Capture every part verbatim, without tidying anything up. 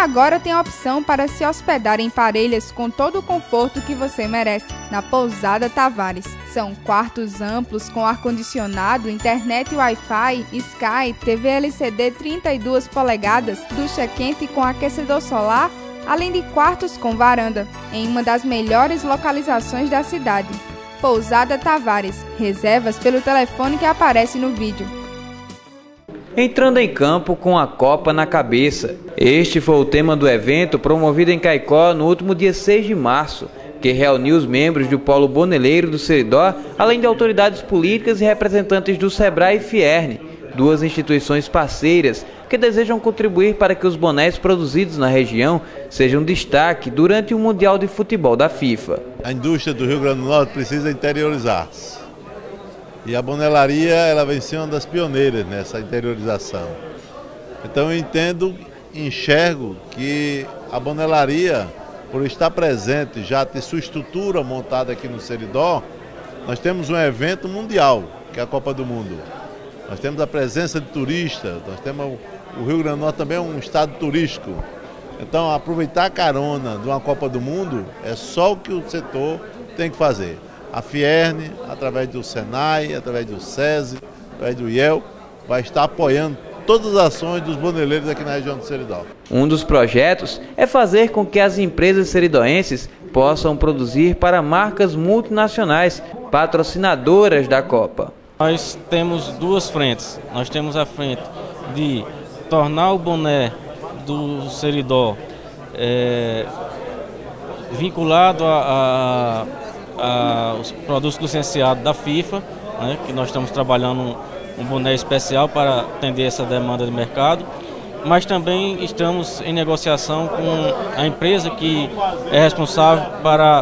agora tem a opção para se hospedar em Parelhas com todo o conforto que você merece, na Pousada Tavares. São quartos amplos com ar-condicionado, internet Wi-Fi, Sky, T V L C D trinta e duas polegadas, ducha quente com aquecedor solar, além de quartos com varanda, em uma das melhores localizações da cidade. Pousada Tavares. Reservas pelo telefone que aparece no vídeo. Entrando em campo com a Copa na cabeça. Este foi o tema do evento promovido em Caicó no último dia seis de março, que reuniu os membros do Polo Boneleiro do Seridó, além de autoridades políticas e representantes do Sebrae e Fierne, duas instituições parceiras que desejam contribuir para que os bonés produzidos na região sejam destaque durante o Mundial de Futebol da FIFA. A indústria do Rio Grande do Norte precisa interiorizar-se. E a bonelaria, ela vem sendo uma das pioneiras nessa interiorização. Então eu entendo, enxergo que a bonelaria, por estar presente, já ter sua estrutura montada aqui no Seridó, nós temos um evento mundial, que é a Copa do Mundo. Nós temos a presença de turistas, nós temos o Rio Grande do Norte também é um estado turístico. Então aproveitar a carona de uma Copa do Mundo é só o que o setor tem que fazer. A Fierne, através do Senai, através do SESI, através do I E L, vai estar apoiando todas as ações dos boneleiros aqui na região do Seridó. Um dos projetos é fazer com que as empresas seridoenses possam produzir para marcas multinacionais, patrocinadoras da Copa. Nós temos duas frentes. Nós temos a frente de tornar o boné do Seridó é, vinculado a, a os produtos licenciados da FIFA, né, que nós estamos trabalhando um, um boné especial para atender essa demanda de mercado, mas também estamos em negociação com a empresa que é responsável para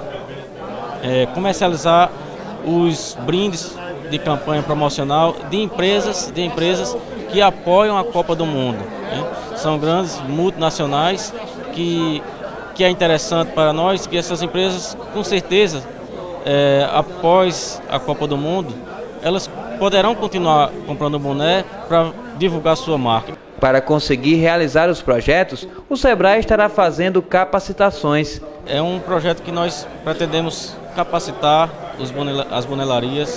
é, comercializar os brindes de campanha promocional de empresas, de empresas que apoiam a Copa do Mundo, né? São grandes multinacionais que, que é interessante para nós que essas empresas, com certeza, É, após a Copa do Mundo, elas poderão continuar comprando boné para divulgar sua marca. Para conseguir realizar os projetos, o Sebrae estará fazendo capacitações. É um projeto que nós pretendemos capacitar os bonela, as bonelarias.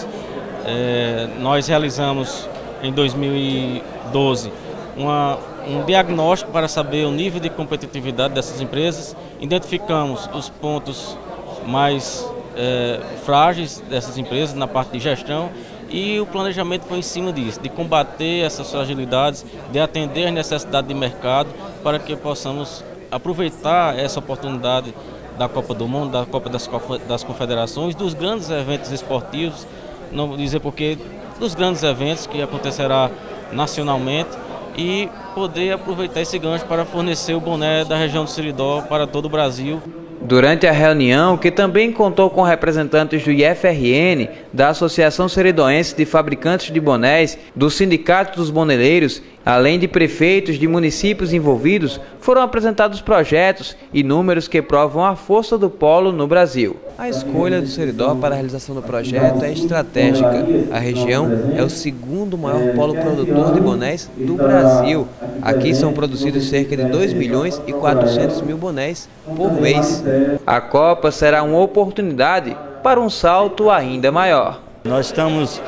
É, nós realizamos em dois mil e doze uma, um diagnóstico para saber o nível de competitividade dessas empresas. Identificamos os pontos mais É, frágeis dessas empresas na parte de gestão e o planejamento foi em cima disso, de combater essas fragilidades, de atender as necessidades de mercado para que possamos aproveitar essa oportunidade da Copa do Mundo, da Copa das, das Confederações, dos grandes eventos esportivos, não vou dizer porque, dos grandes eventos que acontecerá nacionalmente e poder aproveitar esse gancho para fornecer o boné da região do Seridó para todo o Brasil. Durante a reunião, que também contou com representantes do I F R N, da Associação Seridoense de Fabricantes de Bonés, do Sindicato dos Boneleiros, além de prefeitos de municípios envolvidos, foram apresentados projetos e números que provam a força do polo no Brasil. A escolha do Seridó para a realização do projeto é estratégica. A região é o segundo maior polo produtor de bonés do Brasil. Aqui são produzidos cerca de dois milhões e quatrocentos mil bonés por mês. A Copa será uma oportunidade para um salto ainda maior. Nós estamos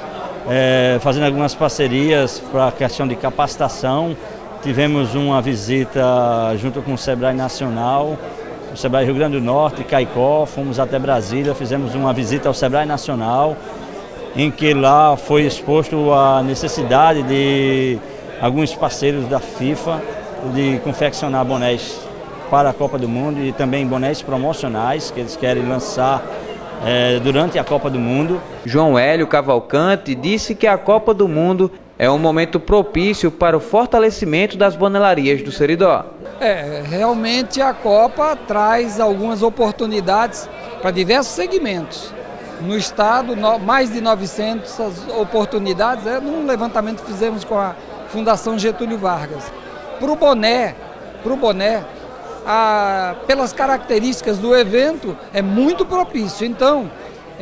é, fazendo algumas parcerias para a questão de capacitação. Tivemos uma visita junto com o Sebrae Nacional, o Sebrae Rio Grande do Norte, Caicó, fomos até Brasília, fizemos uma visita ao Sebrae Nacional, em que lá foi exposto a necessidade de alguns parceiros da FIFA de confeccionar bonés para a Copa do Mundo e também bonés promocionais que eles querem lançar é, durante a Copa do Mundo. João Hélio Cavalcante disse que a Copa do Mundo é um momento propício para o fortalecimento das bonelarias do Seridó. É, realmente a Copa traz algumas oportunidades para diversos segmentos. No estado, mais de novecentas oportunidades, é num levantamento que fizemos com a Fundação Getúlio Vargas. Para o boné, para o boné, a, pelas características do evento, é muito propício. Então,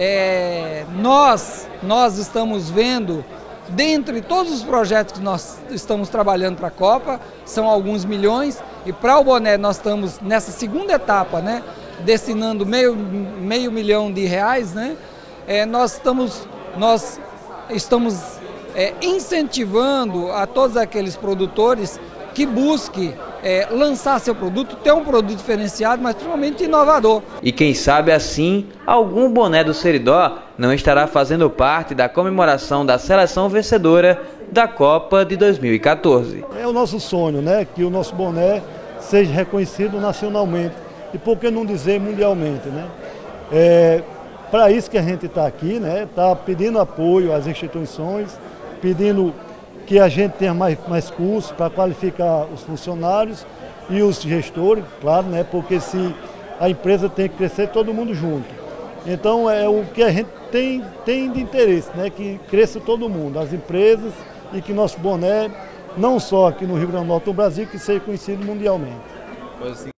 é, nós, nós estamos vendo, dentre todos os projetos que nós estamos trabalhando para a Copa, são alguns milhões, E para o boné nós estamos nessa segunda etapa, né, destinando meio, meio milhão de reais, né, é, nós estamos, nós estamos é, incentivando a todos aqueles produtores que busquem é, lançar seu produto, ter um produto diferenciado, mas principalmente inovador. E quem sabe assim, algum boné do Seridó não estará fazendo parte da comemoração da seleção vencedora da Copa de dois mil e quatorze. É o nosso sonho, né, que o nosso boné seja reconhecido nacionalmente e por que não dizer mundialmente, né? É, para isso que a gente está aqui, né, está pedindo apoio às instituições, pedindo que a gente tenha mais, mais cursos para qualificar os funcionários e os gestores, claro, né, porque se a empresa tem que crescer todo mundo junto. Então é o que a gente tem, tem de interesse, né, que cresça todo mundo, as empresas, e que nosso boné, não só aqui no Rio Grande do Norte, no Brasil, que seja conhecido mundialmente.